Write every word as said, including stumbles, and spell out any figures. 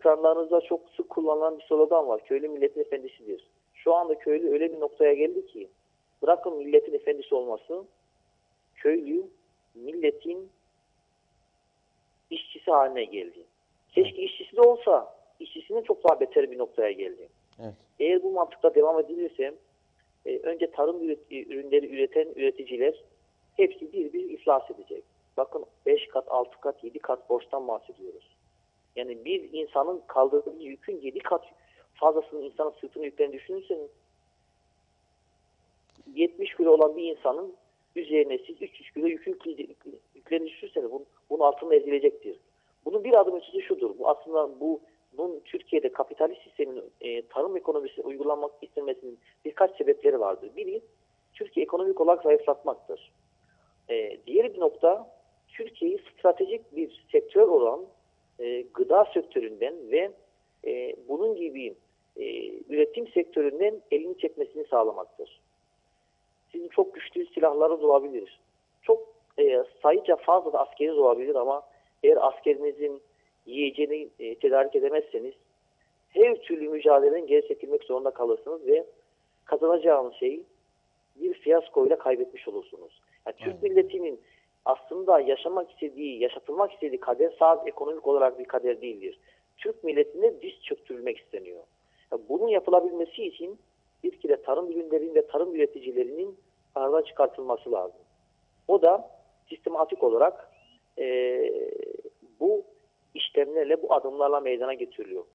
ekranlarınızda çok sık kullanılan bir slogan var. Köylü milletin efendisidir. Şu anda köylü öyle bir noktaya geldi ki bırakın milletin efendisi olması, köylü milletin işçisi haline geldi. Keşke Evet. işçisi de olsa, işçisinin çok daha beter bir noktaya geldi. Evet. Eğer bu mantıkla devam edilirse e, önce tarım ürünleri üreten üreticiler hepsi bir bir iflas edecek. Bakın beş kat, altı kat, yedi kat borçtan bahsediyoruz. Yani bir insanın kaldırdığı yükün yedi kat fazlasını insanın sırtına yüklerini düşünürseniz yetmiş kilo olan bir insanın üzerine siz üç yüz kilo yükün yüklerini düşünürseniz bunun, bunun altında ezilecektir. Bunun bir adım ötesi şudur. Bu aslında bu bunun Türkiye'de kapitalist sistemin e, tarım ekonomisi uygulanmak istemesinin birkaç sebepleri vardır. Biri Türkiye ekonomik olarak zayıflatmaktır. E, diğer bir nokta Türkiye'yi stratejik bir sektör olan e, gıda sektöründen ve e, bunun gibi e, üretim sektöründen elini çekmesini sağlamaktır. Sizin çok güçlü silahlarınız olabilir. Çok e, sayıca fazla da askeriniz olabilir ama eğer askerinizin yiyeceğini e, tedarik edemezseniz her türlü mücadeleden geri çekilmek zorunda kalırsınız ve kazanacağınız şeyi bir fiyaskoyla kaybetmiş olursunuz. Yani Türk Aynen. milletinin aslında yaşamak istediği, yaşatılmak istediği kader sadece ekonomik olarak bir kader değildir. Türk milletine diz çöktürülmek isteniyor. Yani bunun yapılabilmesi için bir kere tarım ürünlerinin ve tarım üreticilerinin aradan çıkartılması lazım. O da sistematik olarak e, bu işlemlerle, bu adımlarla meydana getiriliyor.